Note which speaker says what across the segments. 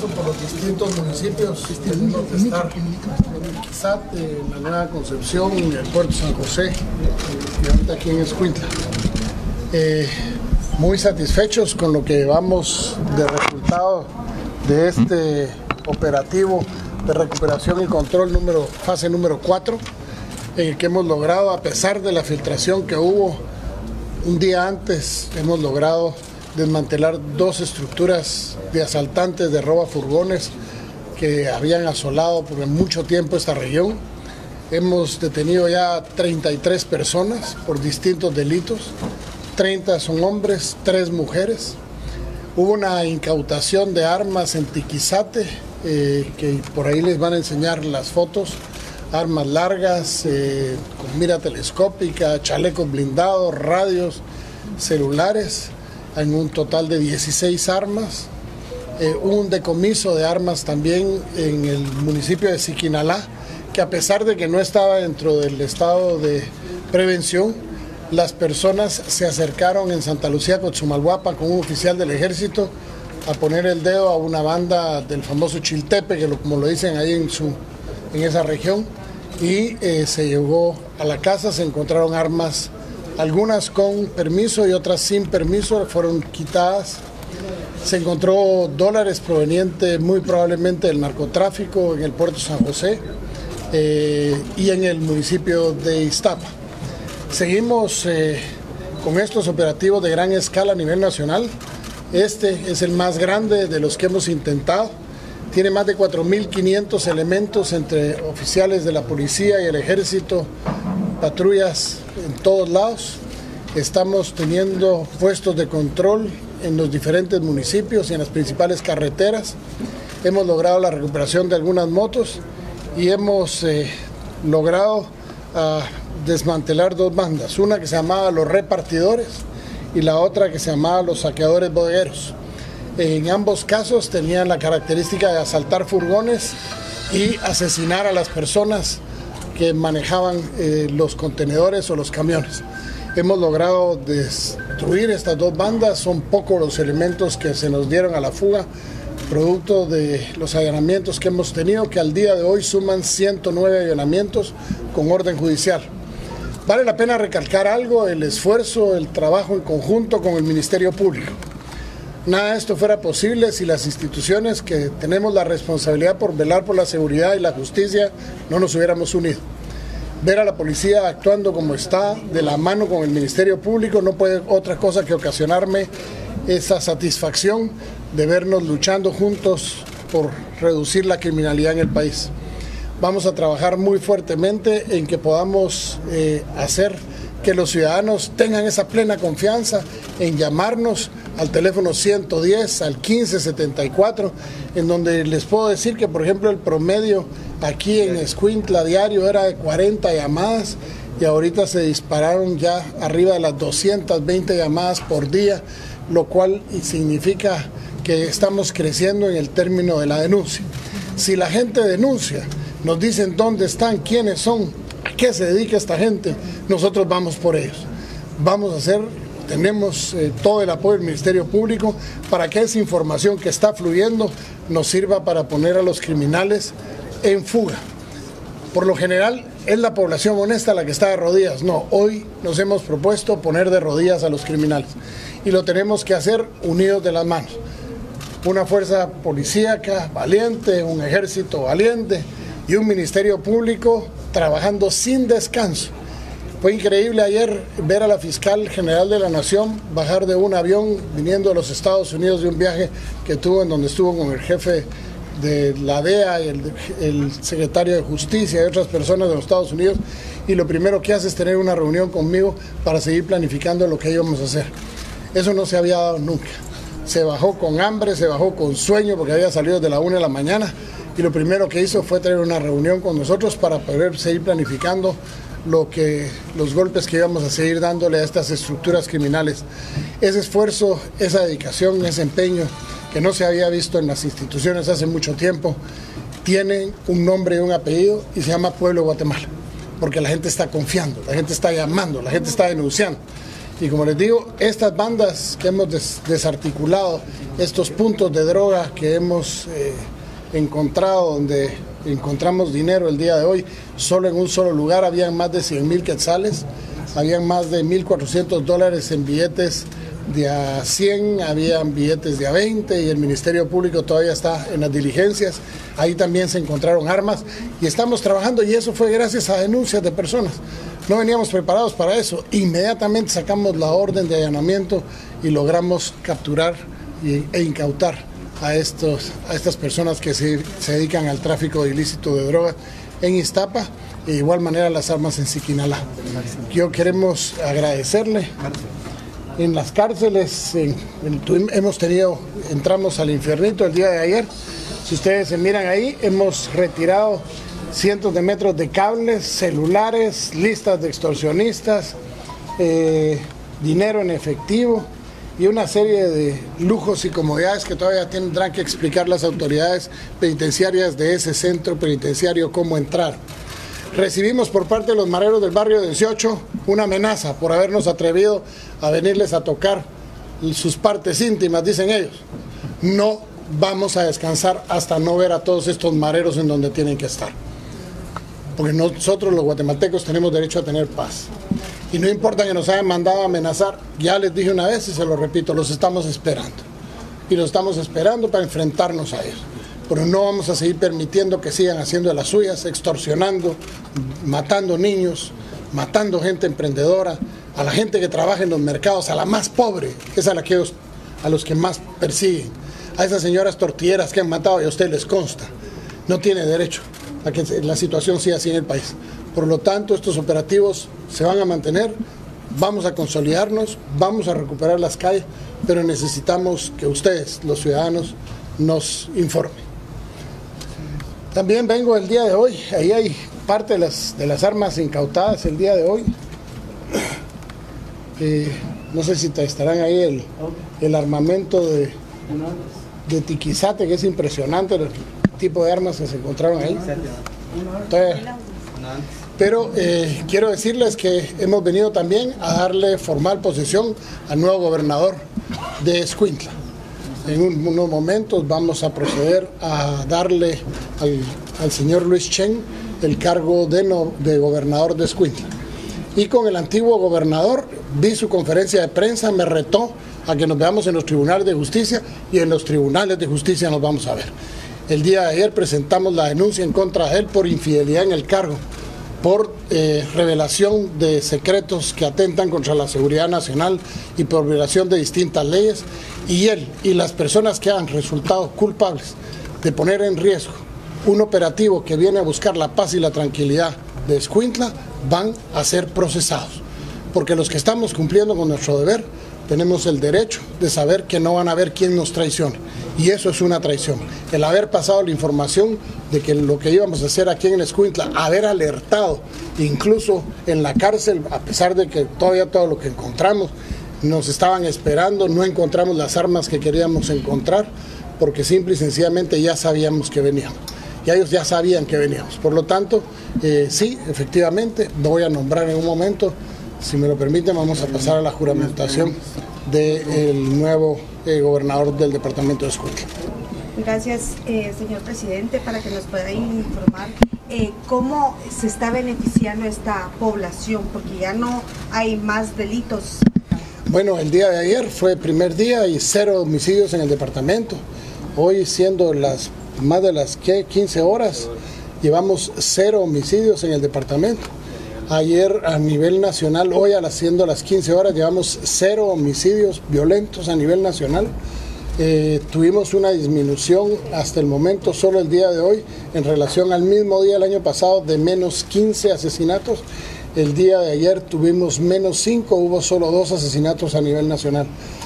Speaker 1: paso por los distintos municipios. Tenemos que estar en Quizate, en la Nueva Concepción, en el Puerto San José y ahorita aquí en Escuintla. Muy satisfechos con lo que llevamos de resultado de este operativo de recuperación y control fase número 4, en el que hemos logrado, a pesar de la filtración que hubo un día antes, hemos logrado desmantelar 2 estructuras de asaltantes de robafurgones que habían asolado por mucho tiempo esta región. Hemos detenido ya 33 personas por distintos delitos, 30 son hombres, 3 mujeres. Hubo una incautación de armas en Tiquizate, que por ahí les van a enseñar las fotos, armas largas, con mira telescópica, chalecos blindados, radios, celulares, en un total de 16 armas. Hubo un decomiso de armas también en el municipio de Siquinalá, que a pesar de que no estaba dentro del estado de prevención, las personas se acercaron en Santa Lucía, Cotzumalguapa, con un oficial del ejército a poner el dedo a una banda del famoso Chiltepe, que como lo dicen ahí en esa región, y se llegó a la casa, se encontraron armas, algunas con permiso y otras sin permiso, fueron quitadas. Se encontró dólares provenientes muy probablemente del narcotráfico en el Puerto San José y en el municipio de Iztapa. Seguimos con estos operativos de gran escala a nivel nacional. Este es el más grande de los que hemos intentado. Tiene más de 4.500 elementos entre oficiales de la policía y el ejército, patrullas en todos lados. Estamos teniendo puestos de control en los diferentes municipios y en las principales carreteras. Hemos logrado la recuperación de algunas motos y hemos logrado desmantelar 2 bandas, una que se llamaba los repartidores y la otra que se llamaba los saqueadores bodegueros. En ambos casos tenían la característica de asaltar furgones y asesinar a las personas que manejaban los contenedores o los camiones. Hemos logrado destruir estas 2 bandas, son pocos los elementos que se nos dieron a la fuga, producto de los allanamientos que hemos tenido, que al día de hoy suman 109 allanamientos con orden judicial. Vale la pena recalcar algo, el esfuerzo, el trabajo en conjunto con el Ministerio Público. Nada de esto fuera posible si las instituciones que tenemos la responsabilidad por velar por la seguridad y la justicia no nos hubiéramos unido. Ver a la policía actuando como está, de la mano con el Ministerio Público, no puede otra cosa que ocasionarme esa satisfacción de vernos luchando juntos por reducir la criminalidad en el país. Vamos a trabajar muy fuertemente en que podamos hacer que los ciudadanos tengan esa plena confianza en llamarnos al teléfono 110, al 1574, en donde les puedo decir que, por ejemplo, el promedio aquí en Escuintla diario era de 40 llamadas y ahorita se dispararon ya arriba de las 220 llamadas por día, lo cual significa que estamos creciendo en el término de la denuncia. Si la gente denuncia, nos dicen dónde están, quiénes son, a qué se dedica esta gente, nosotros vamos por ellos. Vamos a hacer, tenemos todo el apoyo del Ministerio Público para que esa información que está fluyendo nos sirva para poner a los criminales en fuga. Por lo general es la población honesta la que está de rodillas. No, hoy nos hemos propuesto poner de rodillas a los criminales y lo tenemos que hacer unidos de las manos. Una fuerza policíaca valiente, un ejército valiente y un Ministerio Público trabajando sin descanso. Fue increíble ayer ver a la fiscal general de la Nación bajar de un avión viniendo de los Estados Unidos de un viaje que tuvo, en donde estuvo con el jefe de la DEA y el secretario de Justicia y otras personas de los Estados Unidos, y lo primero que hace es tener una reunión conmigo para seguir planificando lo que íbamos a hacer. Eso no se había dado nunca. Se bajó con hambre, se bajó con sueño porque había salido de la 1 de la mañana y lo primero que hizo fue tener una reunión con nosotros para poder seguir planificando los golpes que íbamos a seguir dándole a estas estructuras criminales. Ese esfuerzo, esa dedicación, ese empeño que no se había visto en las instituciones hace mucho tiempo, tiene un nombre y un apellido y se llama Pueblo de Guatemala, porque la gente está confiando, la gente está llamando, la gente está denunciando. Y como les digo, estas bandas que hemos desarticulado, estos puntos de droga que hemos encontrado, donde encontramos dinero el día de hoy, solo en un solo lugar habían más de 100,000 quetzales, habían más de $1,400 en billetes de a 100, habían billetes de a 20 y el Ministerio Público todavía está en las diligencias. Ahí también se encontraron armas y estamos trabajando, y eso fue gracias a denuncias de personas. No veníamos preparados para eso. Inmediatamente sacamos la orden de allanamiento y logramos capturar e incautar a estas personas que se dedican al tráfico ilícito de drogas en Iztapa, e de igual manera las armas en Siquinalá. Yo queremos agradecerle. En las cárceles entramos al infiernito el día de ayer. Si ustedes se miran ahí, hemos retirado cientos de metros de cables, celulares, listas de extorsionistas, dinero en efectivo y una serie de lujos y comodidades que todavía tendrán que explicar las autoridades penitenciarias de ese centro penitenciario cómo entrar. Recibimos por parte de los mareros del barrio 18 una amenaza por habernos atrevido a venirles a tocar sus partes íntimas, dicen ellos. No vamos a descansar hasta no ver a todos estos mareros en donde tienen que estar. Porque nosotros los guatemaltecos tenemos derecho a tener paz. Y no importa que nos hayan mandado a amenazar, ya les dije una vez y se lo repito, los estamos esperando. Y los estamos esperando para enfrentarnos a ellos. Pero no vamos a seguir permitiendo que sigan haciendo de las suyas, extorsionando, matando niños, matando gente emprendedora, a la gente que trabaja en los mercados, a la más pobre, es a los que más persiguen, a esas señoras tortilleras que han matado y a usted les consta. No tiene derecho a que la situación siga así en el país. Por lo tanto, estos operativos se van a mantener, vamos a consolidarnos, vamos a recuperar las calles, pero necesitamos que ustedes, los ciudadanos, nos informen. También vengo el día de hoy, ahí hay parte de las armas incautadas el día de hoy. No sé si estarán ahí el armamento de Tiquizate, que es impresionante el tipo de armas que se encontraron ahí. Pero quiero decirles que hemos venido también a darle formal posesión al nuevo gobernador de Escuintla. En unos momentos vamos a proceder a darle al señor Luis Chen el cargo de gobernador de Escuintla. Y con el antiguo gobernador vi su conferencia de prensa, me retó a que nos veamos en los tribunales de justicia, y en los tribunales de justicia nos vamos a ver. El día de ayer presentamos la denuncia en contra de él por infidelidad en el cargo, por revelación de secretos que atentan contra la seguridad nacional y por violación de distintas leyes, y él y las personas que han resultado culpables de poner en riesgo un operativo que viene a buscar la paz y la tranquilidad de Escuintla van a ser procesados, porque los que estamos cumpliendo con nuestro deber tenemos el derecho de saber que no van a haber quien nos traicione, y eso es una traición. El haber pasado la información de que lo que íbamos a hacer aquí en Escuintla, haber alertado incluso en la cárcel, a pesar de que todavía todo lo que encontramos nos estaban esperando, no encontramos las armas que queríamos encontrar, porque simple y sencillamente ya sabíamos que veníamos. Y ellos ya sabían que veníamos. Por lo tanto, sí, efectivamente, voy a nombrar en un momento, si me lo permiten, vamos a pasar a la juramentación del nuevo gobernador del departamento de Escuintla.
Speaker 2: Gracias, señor presidente, para que nos pueda informar cómo se está beneficiando esta población, porque ya no hay más delitos.
Speaker 1: Bueno, el día de ayer fue el primer día y 0 homicidios en el departamento. Hoy, siendo más de las 15 horas, llevamos 0 homicidios en el departamento. Ayer a nivel nacional, hoy siendo las 15 horas, llevamos 0 homicidios violentos a nivel nacional. Tuvimos una disminución hasta el momento, solo el día de hoy, en relación al mismo día del año pasado, de menos 15 asesinatos. El día de ayer tuvimos menos 5, hubo solo 2 asesinatos a nivel nacional.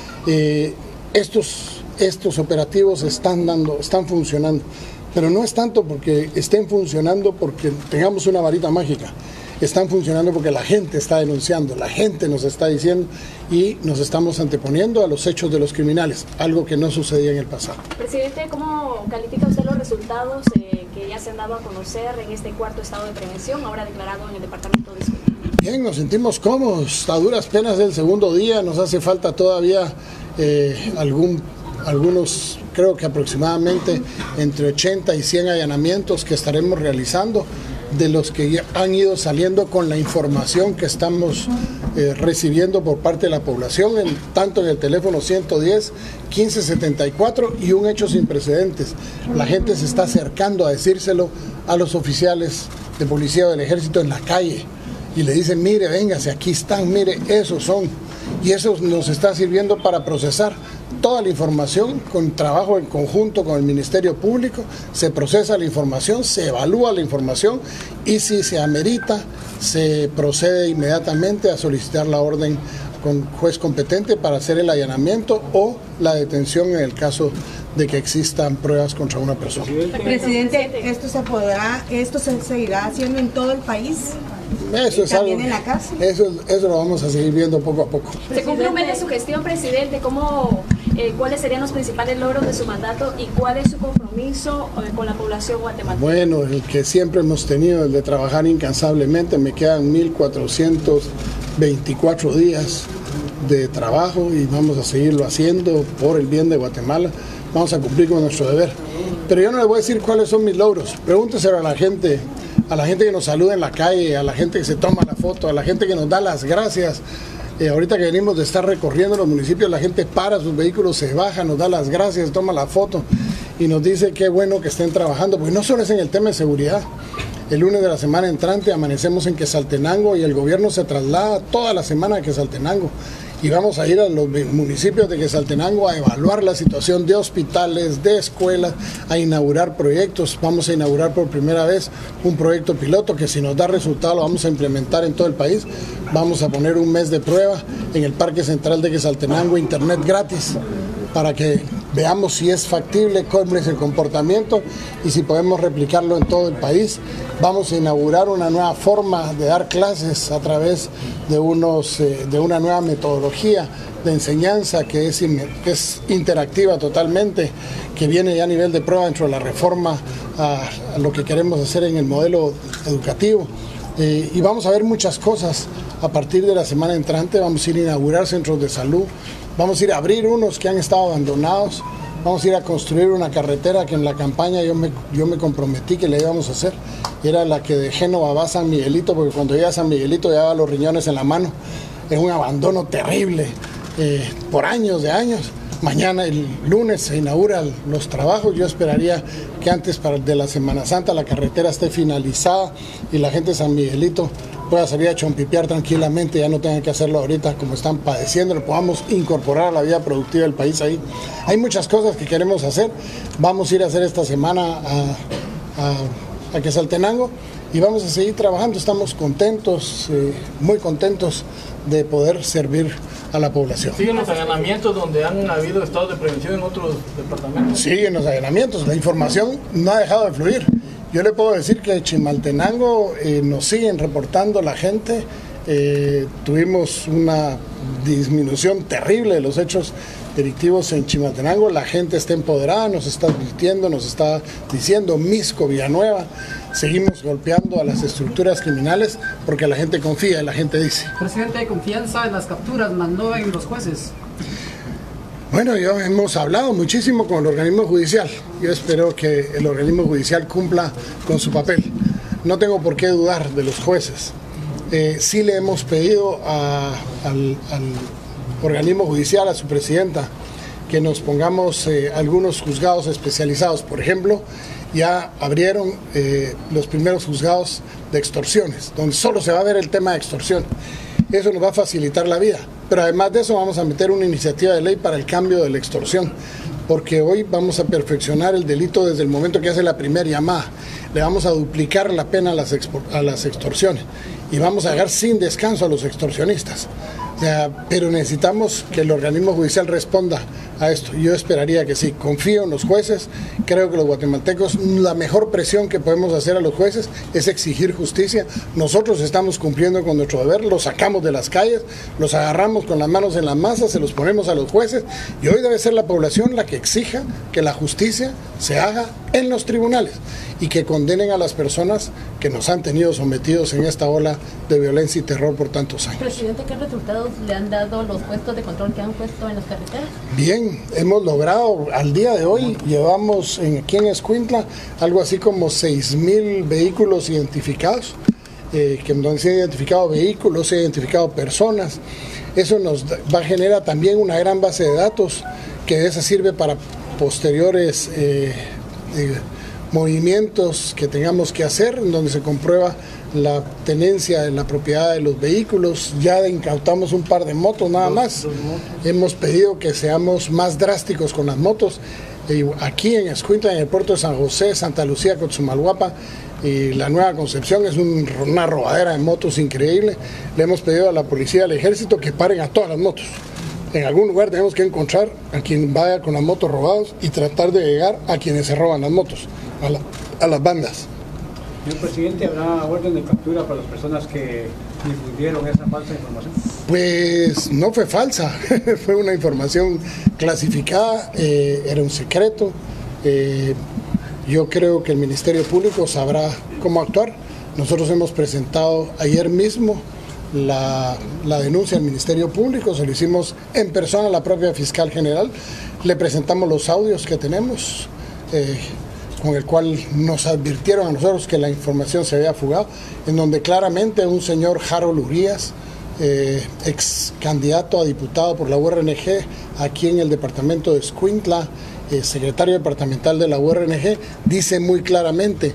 Speaker 1: Estos operativos están funcionando, pero no es tanto porque estén funcionando porque tengamos una varita mágica. Están funcionando porque la gente está denunciando, la gente nos está diciendo, y nos estamos anteponiendo a los hechos de los criminales, algo que no sucedía en el pasado.
Speaker 3: Presidente, ¿cómo califica usted los resultados que ya se han dado a conocer en este cuarto estado de prevención, ahora declarado en el departamento de Escobar?
Speaker 1: Bien, nos sentimos cómodos, a duras penas del segundo día, nos hace falta todavía algunos, creo que aproximadamente entre 80 y 100 allanamientos que estaremos realizando, de los que ya han ido saliendo con la información que estamos recibiendo por parte de la población, tanto en el teléfono 110, 1574 y un hecho sin precedentes. La gente se está acercando a decírselo a los oficiales de policía o del ejército en la calle y le dicen, mire, véngase, aquí están, mire, esos son. Y eso nos está sirviendo para procesar toda la información con trabajo en conjunto con el Ministerio Público. Se procesa la información, se evalúa la información y si se amerita, se procede inmediatamente a solicitar la orden con juez competente para hacer el allanamiento o la detención en el caso de que existan pruebas contra una persona.
Speaker 2: Presidente, ¿esto se seguirá haciendo en todo el país?
Speaker 1: Eso es
Speaker 2: también
Speaker 1: algo,
Speaker 2: en la casa.
Speaker 1: Eso lo vamos a seguir viendo poco a poco.
Speaker 3: Se cumple un mes de su gestión, presidente. ¿Cuáles serían los principales logros de su mandato y cuál es su compromiso con la población guatemalteca?
Speaker 1: Bueno, el que siempre hemos tenido, el de trabajar incansablemente. Me quedan 1424 días de trabajo y vamos a seguirlo haciendo por el bien de Guatemala. Vamos a cumplir con nuestro deber. Pero yo no les voy a decir cuáles son mis logros. Pregúnteselo a la gente que nos saluda en la calle, a la gente que se toma la foto, a la gente que nos da las gracias. Ahorita que venimos de estar recorriendo los municipios, la gente para sus vehículos, se baja, nos da las gracias, toma la foto y nos dice qué bueno que estén trabajando, porque no solo es en el tema de seguridad. El lunes de la semana entrante amanecemos en Quetzaltenango y el gobierno se traslada toda la semana a Quetzaltenango. Y vamos a ir a los municipios de Quetzaltenango a evaluar la situación de hospitales, de escuelas, a inaugurar proyectos. Vamos a inaugurar por primera vez un proyecto piloto que si nos da resultado lo vamos a implementar en todo el país. Vamos a poner un mes de prueba en el Parque Central de Quetzaltenango, internet gratis, para que veamos si es factible, cómo es el comportamiento y si podemos replicarlo en todo el país. Vamos a inaugurar una nueva forma de dar clases a través de una nueva metodología de enseñanza que es interactiva totalmente, que viene ya a nivel de prueba dentro de la reforma a lo que queremos hacer en el modelo educativo. Y vamos a ver muchas cosas a partir de la semana entrante. Vamos a ir a inaugurar centros de salud, vamos a ir a abrir unos que han estado abandonados, vamos a ir a construir una carretera que en la campaña yo me comprometí que le íbamos a hacer. Era la que de Génova va a San Miguelito, porque cuando llega a San Miguelito lleva los riñones en la mano. Es un abandono terrible por años de años. Mañana, el lunes, se inauguran los trabajos. Yo esperaría que antes de la Semana Santa la carretera esté finalizada y la gente de San Miguelito pueda salir a chompipear tranquilamente, ya no tengan que hacerlo ahorita como están padeciendo, lo podamos incorporar a la vida productiva del país ahí. Hay muchas cosas que queremos hacer. Vamos a ir a hacer esta semana a Quetzaltenango y vamos a seguir trabajando. Estamos contentos, muy contentos de poder servir a la población.
Speaker 4: ¿Siguen los allanamientos donde han habido estados de prevención en otros departamentos?
Speaker 1: Siguen los allanamientos, la información no ha dejado de fluir. Yo le puedo decir que en Chimaltenango nos siguen reportando la gente. Tuvimos una disminución terrible de los hechos delictivos en Chimaltenango. La gente está empoderada, nos está advirtiendo, nos está diciendo Misco, Villanueva. Seguimos golpeando a las estructuras criminales porque la gente confía y la gente dice.
Speaker 5: Presidente, ¿hay confianza en las capturas, más no en los jueces?
Speaker 1: Bueno, hemos hablado muchísimo con el organismo judicial. Yo espero que el organismo judicial cumpla con su papel. No tengo por qué dudar de los jueces. Sí le hemos pedido al organismo judicial, a su presidenta, que nos pongamos algunos juzgados especializados. Por ejemplo, ya abrieron los primeros juzgados de extorsiones, donde solo se va a ver el tema de extorsión. Eso nos va a facilitar la vida. Pero además de eso vamos a meter una iniciativa de ley para el cambio de la extorsión, porque hoy vamos a perfeccionar el delito desde el momento que hace la primera llamada. Le vamos a duplicar la pena a las extorsiones y vamos a dejar sin descanso a los extorsionistas. O sea, pero necesitamos que el organismo judicial responda a esto. Yo esperaría que sí. Confío en los jueces. Creo que los guatemaltecos, la mejor presión que podemos hacer a los jueces es exigir justicia. Nosotros estamos cumpliendo con nuestro deber. Los sacamos de las calles, los agarramos con las manos en la masa, se los ponemos a los jueces. Y hoy debe ser la población la que exija que la justicia se haga en los tribunales y que condenen a las personas que nos han tenido sometidos en esta ola de violencia y terror por tantos años.
Speaker 6: Presidente, ¿qué resultados le han dado los puestos de control que han puesto en las carreteras?
Speaker 1: Bien, hemos logrado, al día de hoy, llevamos aquí en Escuintla algo así como 6,000 vehículos identificados, donde se han identificado vehículos, se han identificado personas. Eso nos va a generar también una gran base de datos, que esa sirve para posteriores movimientos que tengamos que hacer, en donde se comprueba la tenencia en la propiedad de los vehículos. Ya incautamos un par de motos nada más. Hemos pedido que seamos más drásticos con las motos. Aquí en Escuintla, en el puerto de San José, Santa Lucía, Cotzumalguapa y la Nueva Concepción, es una robadera de motos increíble. Le hemos pedido a la policía, al ejército, que paren a todas las motos. En algún lugar tenemos que encontrar a quien vaya con las motos robadas y tratar de llegar a quienes se roban las motos, a las bandas.
Speaker 7: Señor presidente, ¿habrá orden de captura para las personas que difundieron esa falsa información?
Speaker 1: Pues no fue falsa, fue una información clasificada, era un secreto. Yo creo que el Ministerio Público sabrá cómo actuar. Nosotros hemos presentado ayer mismo la denuncia al Ministerio Público, se lo hicimos en persona a la propia fiscal general, le presentamos los audios que tenemos, con el cual nos advirtieron a nosotros que la información se había fugado, en donde claramente un señor Harold Urías, ex candidato a diputado por la URNG aquí en el departamento de Escuintla, secretario departamental de la URNG, dice muy claramente: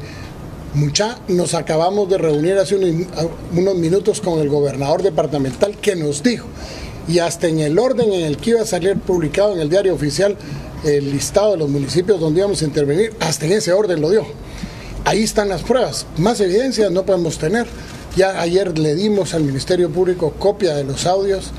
Speaker 1: nos acabamos de reunir hace unos minutos con el gobernador departamental, que nos dijo, y hasta en el orden en el que iba a salir publicado en el diario oficial el listado de los municipios donde íbamos a intervenir, hasta en ese orden lo dio. Ahí están las pruebas. Más evidencias no podemos tener. Ya ayer le dimos al Ministerio Público copia de los audios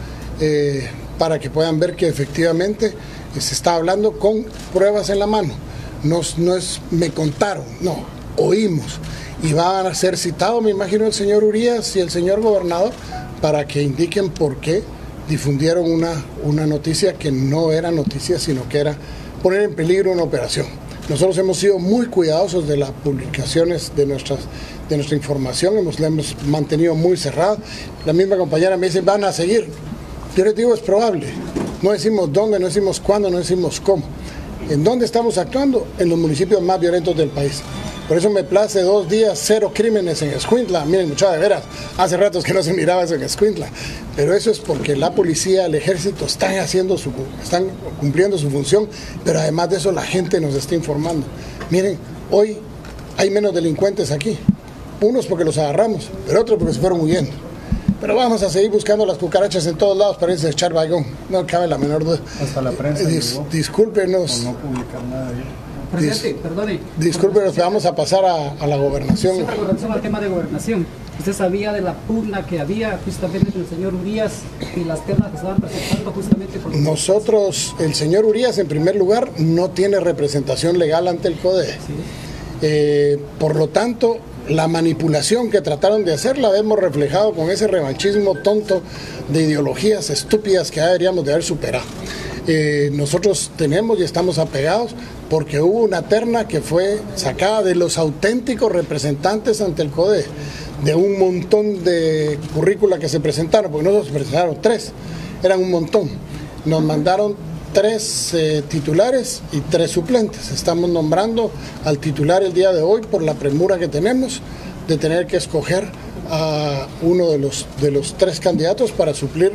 Speaker 1: para que puedan ver que efectivamente se está hablando con pruebas en la mano. No es me contaron, no, oímos. Y van a ser citados, me imagino, el señor Urías y el señor gobernador para que indiquen por qué difundieron una noticia que no era noticia, sino que era poner en peligro una operación. Nosotros hemos sido muy cuidadosos de las publicaciones de nuestra información, la hemos mantenido muy cerrada. La misma compañera me dice: van a seguir. Yo les digo, es probable. No decimos dónde, no decimos cuándo, no decimos cómo. ¿En dónde estamos actuando? En los municipios más violentos del país. Por eso me place 2 días, 0 crímenes en Escuintla. Miren, muchachos, de veras, hace ratos que no se miraba eso en Escuintla. Pero eso es porque la policía, el ejército están cumpliendo su función, pero además de eso la gente nos está informando. Miren, hoy hay menos delincuentes aquí. Unos porque los agarramos, pero otros porque se fueron huyendo. Pero vamos a seguir buscando las cucarachas en todos lados para irse a echar vagón. No cabe la menor duda.
Speaker 7: Hasta la prensa
Speaker 1: discúlpenos.
Speaker 7: por no publicar nada de ello.
Speaker 5: Presidente, perdone.
Speaker 1: Discúlpenos, vamos a pasar a la gobernación.
Speaker 5: Sí, con relación al tema de gobernación, ¿usted sabía de la pugna que había justamente entre el señor Urías y las ternas que estaban presentando justamente por
Speaker 1: Nosotros, el señor Urías, en primer lugar, no tiene representación legal ante el CODE. Sí. Por lo tanto, la manipulación que trataron de hacer la vemos reflejado con ese revanchismo tonto de ideologías estúpidas que deberíamos de haber superado. Nosotros tenemos y estamos apegados porque hubo una terna que fue sacada de los auténticos representantes ante el CODE, de un montón de currícula que se presentaron, porque nosotros presentaron 3, eran un montón. Nos mandaron 3 titulares y 3 suplentes. Estamos nombrando al titular el día de hoy por la premura que tenemos de tener que escoger a uno de los 3 candidatos para suplir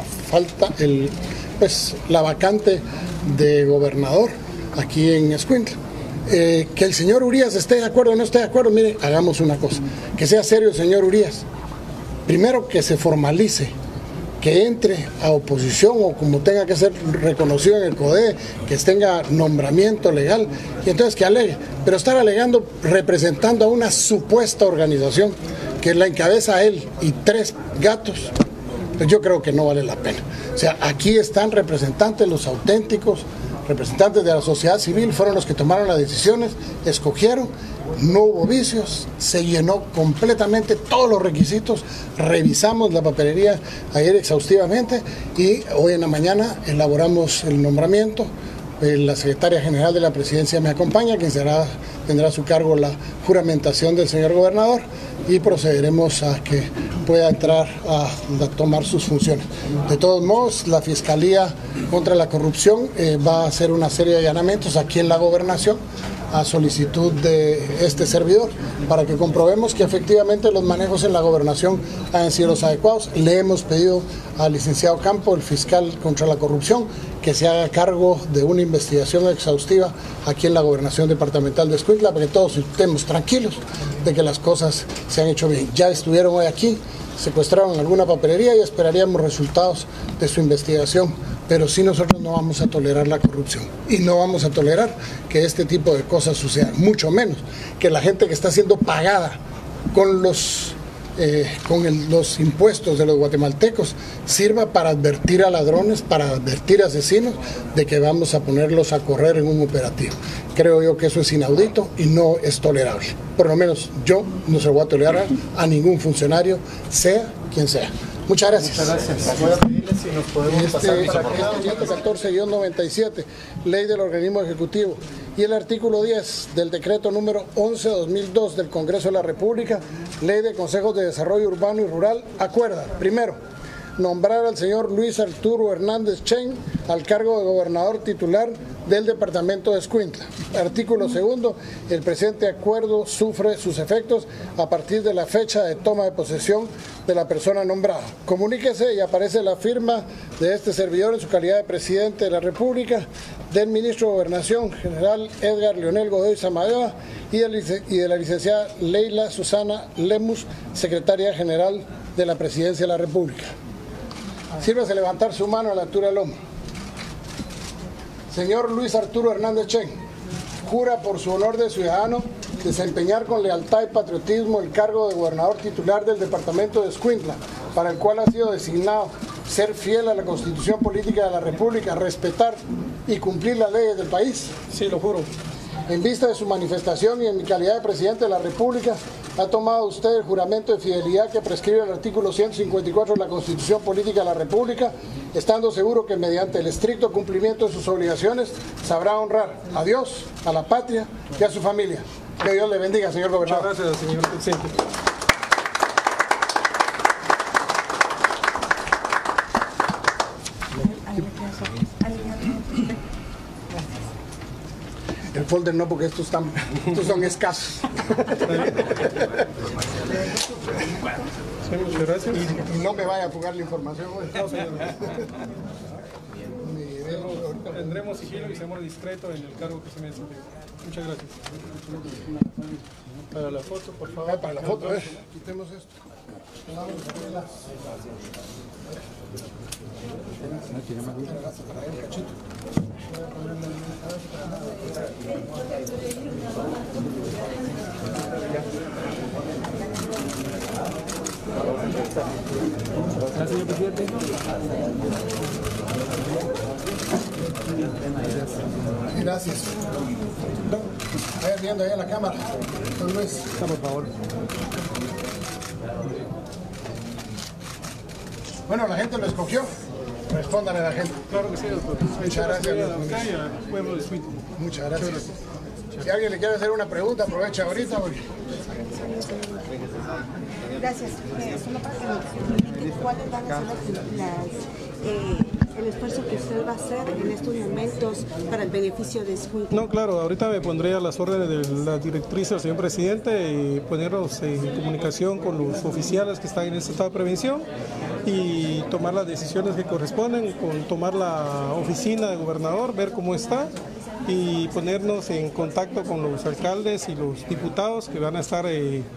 Speaker 1: la vacante de gobernador aquí en Escuintla. Que el señor Urías esté de acuerdo o no esté de acuerdo, mire, hagamos una cosa, que sea serio el señor Urías. Primero, que se formalice, que entre a oposición o como tenga que ser reconocido en el CODE, que tenga nombramiento legal, y entonces que alegue. Pero estar alegando representando a una supuesta organización que la encabeza él y 3 gatos, Pues yo creo que no vale la pena. O sea, aquí están representantes, los auténticos representantes de la sociedad civil, fueron los que tomaron las decisiones, escogieron, no hubo vicios, se llenó completamente todos los requisitos, revisamos la papelería ayer exhaustivamente y hoy en la mañana elaboramos el nombramiento. La secretaria general de la presidencia me acompaña, quien tendrá a su cargo la juramentación del señor gobernador, y procederemos a que pueda entrar a tomar sus funciones. De todos modos, la Fiscalía contra la Corrupción va a hacer una serie de allanamientos aquí en la gobernación a solicitud de este servidor para que comprobemos que efectivamente los manejos en la gobernación han sido los adecuados. Le hemos pedido al licenciado Campo, el fiscal contra la corrupción, que se haga cargo de una investigación exhaustiva aquí en la gobernación departamental de Escuintla para que todos estemos tranquilos de que las cosas se han hecho bien. Ya estuvieron hoy aquí, secuestraron alguna papelería y esperaríamos resultados de su investigación, pero sí nosotros no vamos a tolerar la corrupción y no vamos a tolerar que este tipo de cosas sucedan, mucho menos que la gente que está siendo pagada con los impuestos de los guatemaltecos sirva para advertir a ladrones, para advertir a asesinos de que vamos a ponerlos a correr en un operativo. Creo yo que eso es inaudito y no es tolerable. Por lo menos yo no se lo voy a tolerar a ningún funcionario, sea quien sea. Muchas gracias.
Speaker 4: Muchas gracias. Voy a pedirle si nos podemos pasar para que 114-97, ley del organismo ejecutivo, y el artículo 10 del decreto número 11/2002 del Congreso de la República, ley de consejos de desarrollo urbano y rural, acuerda, primero, nombrar al señor Luis Arturo Hernández Chen al cargo de gobernador titular del departamento de Escuintla. Artículo segundo, el presente acuerdo sufre sus efectos a partir de la fecha de toma de posesión de la persona nombrada. Comuníquese y aparece la firma de este servidor en su calidad de presidente de la República, del ministro de Gobernación general Edgar Leonel Godoy Samayoa y de la licenciada Leila Susana Lemus, secretaria general de la presidencia de la República. Sírvase levantar su mano a la altura del hombro. Señor Luis Arturo Hernández Chen, jura por su honor de ciudadano desempeñar con lealtad y patriotismo el cargo de gobernador titular del departamento de Escuintla, para el cual ha sido designado, ser fiel a la Constitución Política de la República, respetar y cumplir las leyes del país. Sí, lo juro.
Speaker 1: En vista de su manifestación y en mi calidad de presidente de la República, ha tomado usted el juramento de fidelidad que prescribe el artículo 154 de la Constitución Política de la República, estando seguro que mediante el estricto cumplimiento de sus obligaciones sabrá honrar a Dios, a la patria y a su familia. Que Dios le bendiga, señor gobernador.
Speaker 4: Muchas gracias, señor presidente.
Speaker 1: El folder no, porque estos son escasos.
Speaker 4: Sí, muchas gracias.
Speaker 1: Y no me vaya a fugar la información hoy.
Speaker 4: No, señor. Tendremos sigilo y seremos discretos en el cargo que se me desempeña. Muchas gracias. Para la foto, por favor.
Speaker 1: Para la foto, quitemos esto.
Speaker 5: Gracias, señor presidente.
Speaker 1: Gracias. Vaya viendo ahí a la cámara. Don Luis.
Speaker 5: Por favor.
Speaker 1: Bueno, la gente lo escogió. Respóndale a la gente.
Speaker 4: Claro que sí, doctor.
Speaker 1: Muchas gracias.
Speaker 4: Al pueblo de Escuintla.
Speaker 1: Muchas gracias. Si alguien le quiere hacer una pregunta, aprovecha ahorita. Porque...
Speaker 2: Gracias. Solo para que nos indique cuáles van a ser el esfuerzo que usted va a hacer en estos momentos para el beneficio de Escuintla.
Speaker 8: No, claro, ahorita me pondré a las órdenes de la directriz del señor presidente y ponernos en comunicación con los oficiales que están en este estado de prevención y tomar las decisiones que corresponden, con tomar la oficina del gobernador, ver cómo está y ponernos en contacto con los alcaldes y los diputados que van a estar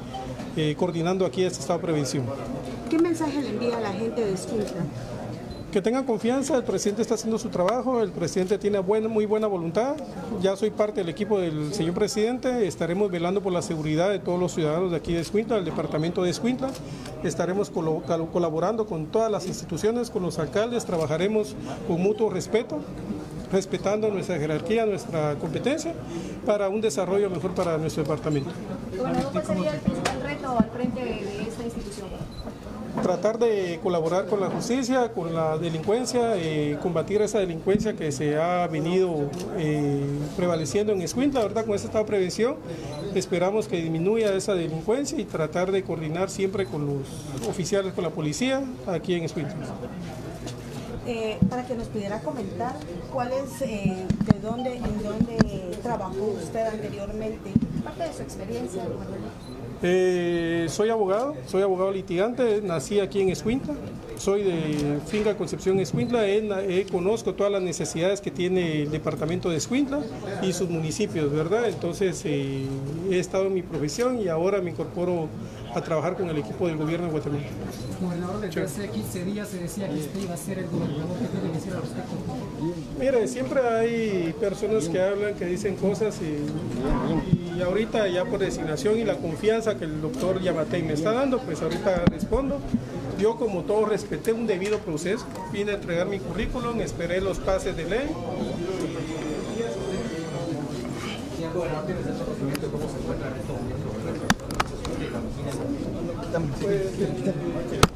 Speaker 8: coordinando aquí este estado de prevención.
Speaker 2: ¿Qué mensaje le envía a la gente de Escuintla?
Speaker 8: Que tengan confianza, el presidente está haciendo su trabajo, el presidente tiene muy buena voluntad, ya soy parte del equipo del señor presidente, estaremos velando por la seguridad de todos los ciudadanos de aquí de Escuintla, del departamento de Escuintla, estaremos colaborando con todas las instituciones, con los alcaldes, trabajaremos con mutuo respeto, respetando nuestra jerarquía, nuestra competencia, para un desarrollo mejor para nuestro departamento.
Speaker 3: Gobernador, ¿cuál sería el principal reto al frente de esta institución?
Speaker 8: Tratar de colaborar con la justicia, con la delincuencia, combatir esa delincuencia que se ha venido prevaleciendo en Escuintla, ¿verdad? Con este estado de prevención esperamos que disminuya esa delincuencia y tratar de coordinar siempre con los oficiales, con la policía aquí en Escuintla.
Speaker 2: Para que nos pudiera comentar en dónde trabajó usted anteriormente, parte de su experiencia.
Speaker 8: Soy abogado litigante, nací aquí en Escuintla, soy de Finca Concepción Escuintla, conozco todas las necesidades que tiene el departamento de Escuintla y sus municipios, ¿verdad? Entonces he estado en mi profesión y ahora me incorporo a trabajar con el equipo del gobierno de Guatemala.
Speaker 5: Gobernador, desde hace 15 días se decía que usted iba a ser el gobernador. ¿Qué tiene que decir al respecto?
Speaker 8: Mire, siempre hay personas que hablan, que dicen cosas y ahorita ya por designación y la confianza que el doctor Yamatei me está dando, pues ahorita respondo. Yo, como todo, respeté un debido proceso, vine a entregar mi currículum, esperé los pases de ley. ¿Cómo se encuentra en estos momentos?